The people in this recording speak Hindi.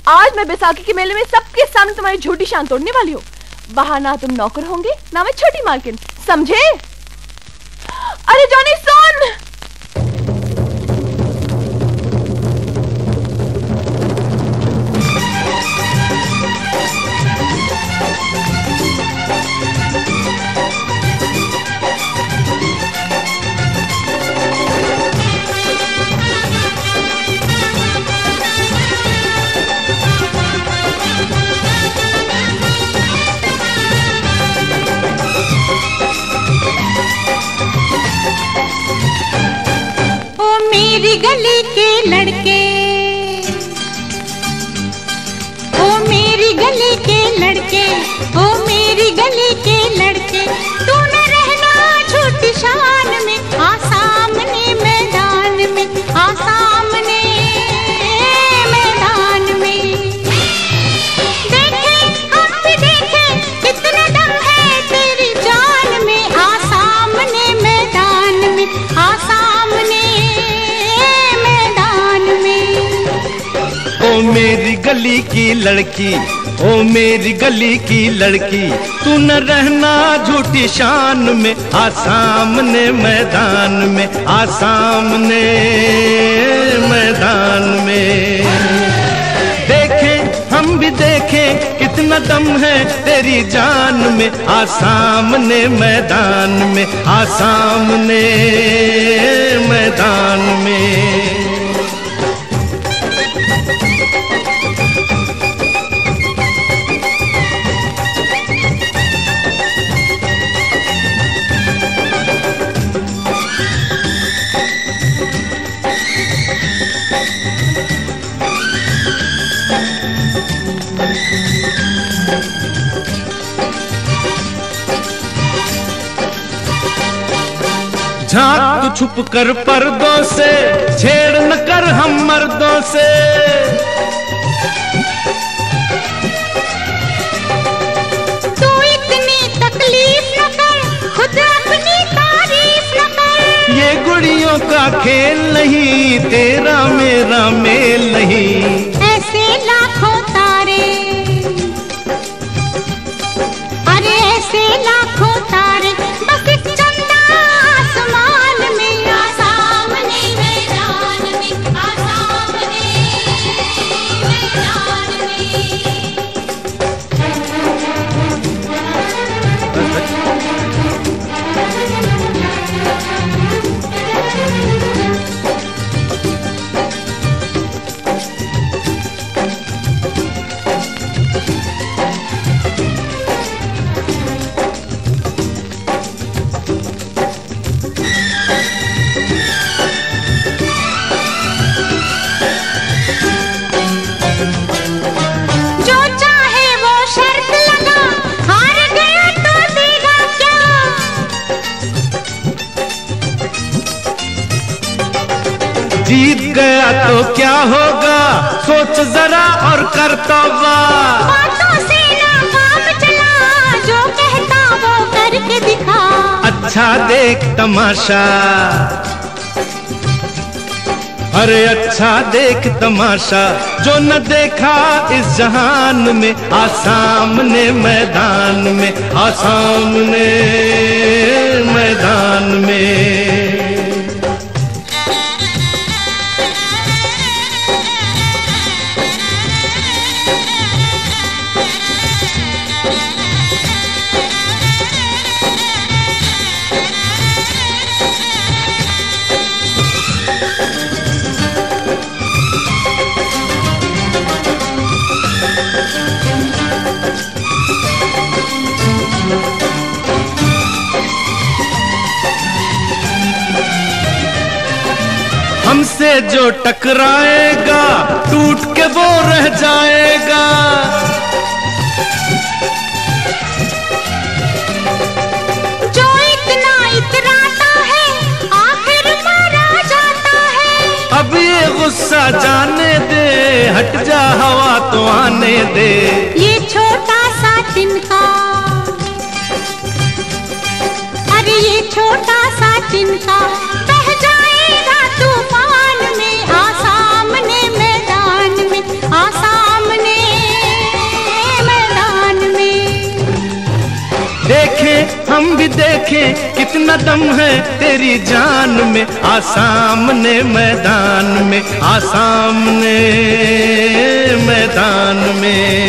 आज मैं बैसाखी के मेले में सबके सामने तुम्हारी झूठी शान तोड़ने वाली हूँ। वहां ना तुम नौकर होंगे ना मैं छोटी मालकिन, समझे? अरे जॉनी सुन। मेरी गली के लड़के, ओ मेरी गली के लड़के, ओ मेरी गली के लड़के, तू न रहना छोटी शान में, आ सामने मैदान में, आ सामने मैदान में। देखे हम भी देखे कितना दम है तेरी जान में, आ सामने मैदान में, आ सामने। ओ मेरी गली की लड़की, ओ मेरी गली की लड़की, तू न रहना झूठी शान में, आ सामने मैदान में, आ सामने मैदान में। देखे हम भी देखे कितना दम है तेरी जान में, आ सामने मैदान में, आ सामने मैदान में। झांक तू छुप कर पर्दों से, छेड़ न कर हम मर्दों से। तू इतनी तकलीफ न कर, खुद अपनी तारीफ न कर। ये गुड़ियों का खेल नहीं, तेरा मेरा मेल नहीं। ऐसे लाखों तारे, अरे ऐसे लाखों तारे, बस एक चंदा आसमान में, आ सामने मैदान में, आ सामने मैदान में। जीत गया तो क्या होगा, सोच जरा और कर तौबा। बातों से ना काम चला, जो कहता वो करके दिखा। अच्छा देख तमाशा, अरे अच्छा देख तमाशा, जो न देखा इस जहान में, आ सामने मैदान में, आ सामने मैदान में। हमसे जो टकराएगा, टूट के वो रह जाएगा। जो इतना इतराता है, आखिर मारा जाता है। अब ये गुस्सा जाने दे, हट जा हवा तो आने दे। ये छोटा सा तिनका, अरे ये छोटा सा तिनका, बह जाएगा तूफान में, आ सामने मैदान में, आ सामने देखें कितना दम है तेरी जान में। आ सामने मैदान में, आ सामने मैदान में।